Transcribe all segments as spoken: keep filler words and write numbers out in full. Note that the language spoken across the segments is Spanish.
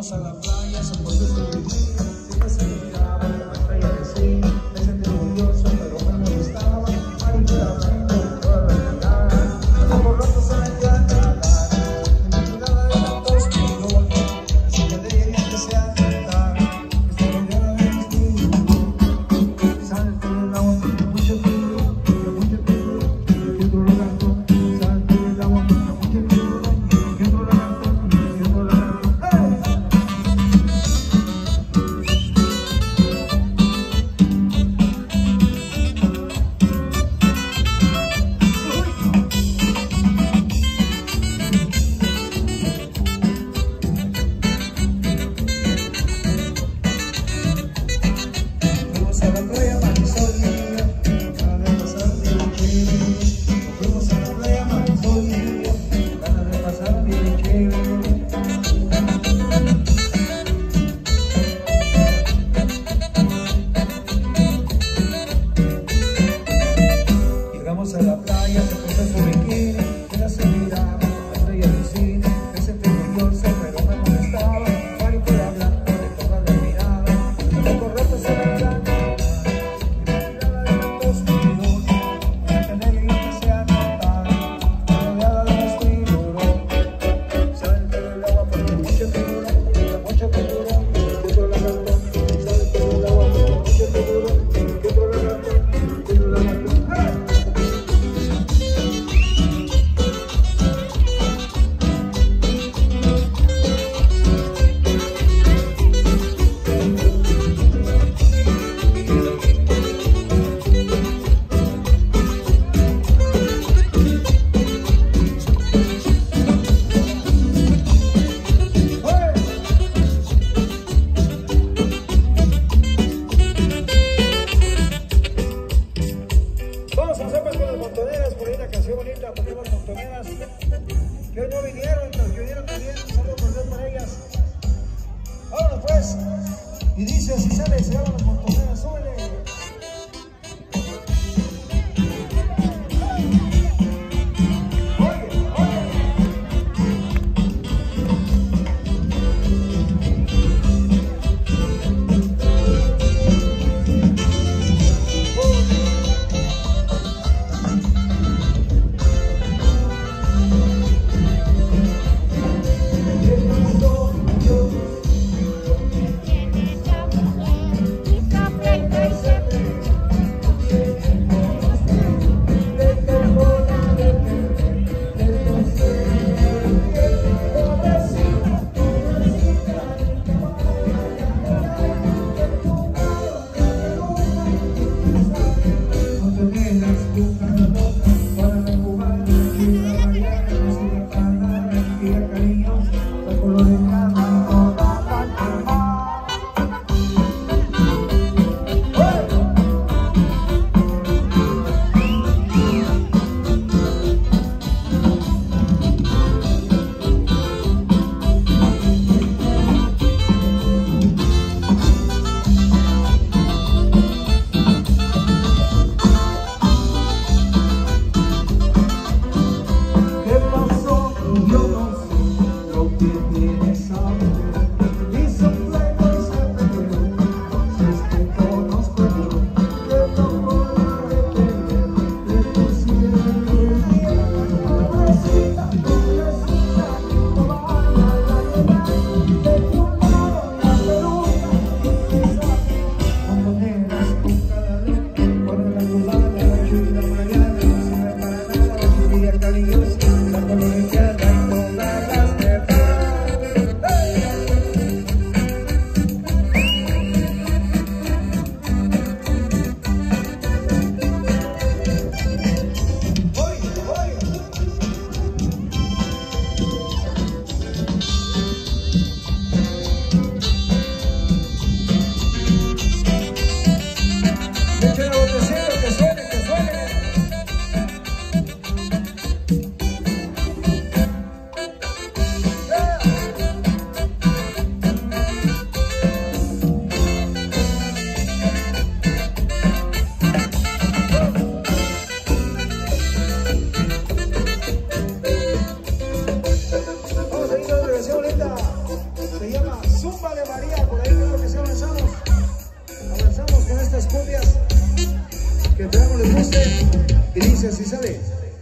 Llegamos a la playa, se puso su bikini, siempre se miraba con la estrella de cine. Me sentí orgulloso, pero me molestaba. Ay, claramente, toda la mirada. Hasta por rato se metió a nadar. En mi mirada de tantos pilotos, así que le quería que se aceptara. Esta mañana de vestido, salte del agua porque mucho frío, porque mucho frío, porque otro lagarto. Salte del agua porque mucho frío, porque otro lagarto, porque otro lagarto. Fuimos a la playa Marisol y yo, ganas de pasar bien chévere. Fuimos a la playa Marisol y yo, ganas de pasar bien chévere. Llegamos a la playa, se puso su bikini, ella se miraba, la estrella del cine. Me sentí orgulloso, pero me molestaba. Mari fue hablando de todas las miradas. Hasta por rato se me miraba. Vamos a hacer más con las montoneras, por ahí una canción bonita, porque las montoneras que hoy no vinieron, pero que vinieron también, saludos por Dios para ellas. Vámonos pues, y dice así sale, se llaman las montoneras, súbele. Cariñosa, la colonia y todas las verdades. Dice así, sale.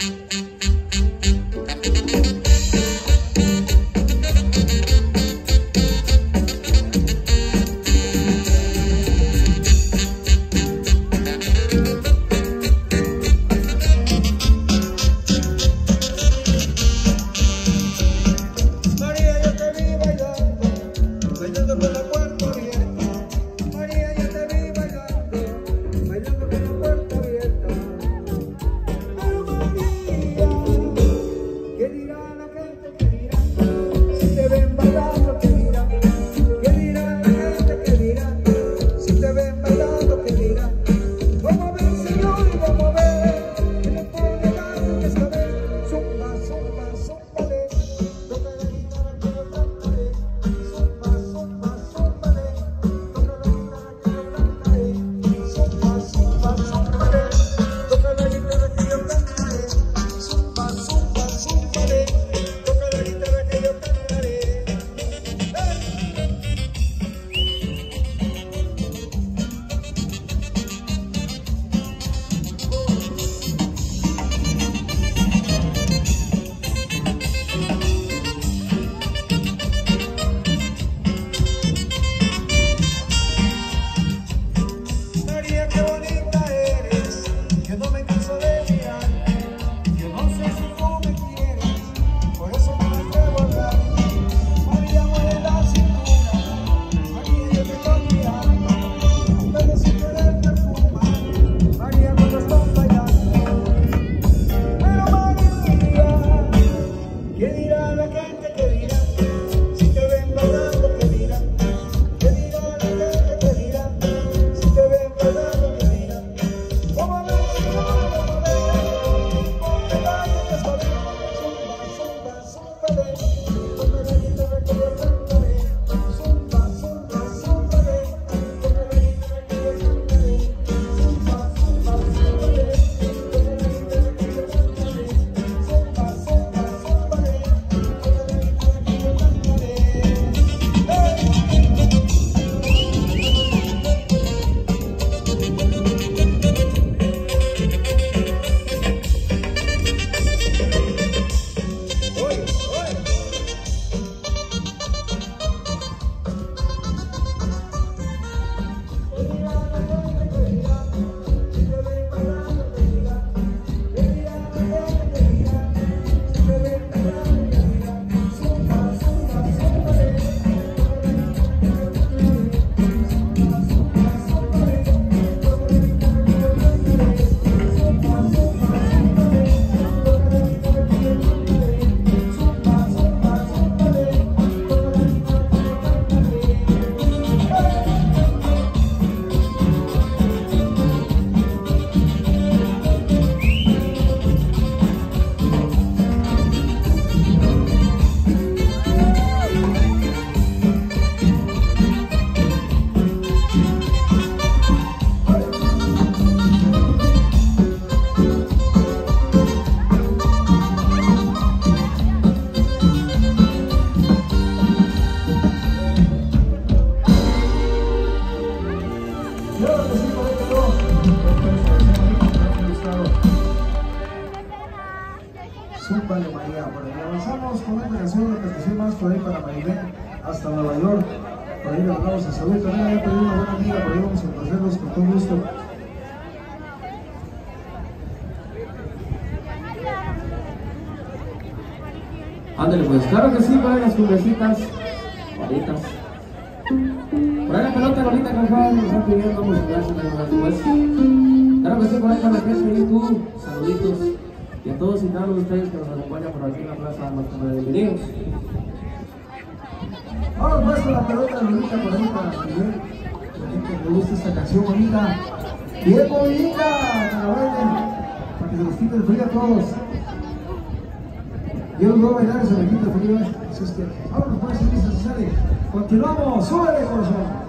Zúmbale María, por ahí avanzamos con una canción, una canción más por ahí para Maribel hasta Nueva York. Por ahí le mandamos a salud, también había pedido una buena amiga, por ahí vamos a conocerlos con todo gusto. Ándale pues, claro que sí, por ahí las cumbrecitas, bonitas. Por ahí la pelota bonita que nos están pidiendo, vamos a gracias después. Claro que sí, por ahí para la gente de YouTube, saluditos. Y a todos y cada uno de ustedes que nos acompañan por aquí en la plaza, los bienvenidos. Vamos pues con la pelota bonita por ahí para Miguel. Que me gusta esta canción bonita, bien bonita, para bailen, para que se les quite el frío a todos. Yo los voy a bailar y se me quita el frío. Así es que, vámonos pues, si listo, si sale. Continuamos, súbele corazón.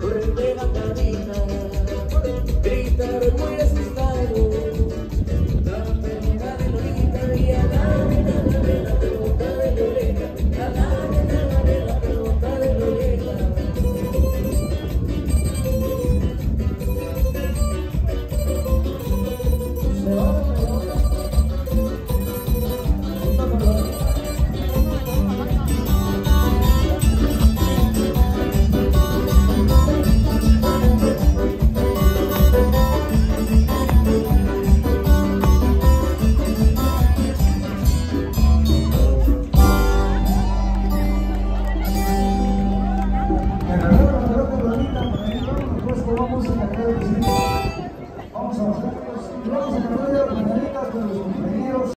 correrte la cabina, gritar muy asustado, la pelota de Lolita y a la nena de la pelota de Lolita, a la nena de la pelota de Lolita. Se va la pelota, junto con Lolita. Vamos a bajar, vamos a cargar las mañanitas con los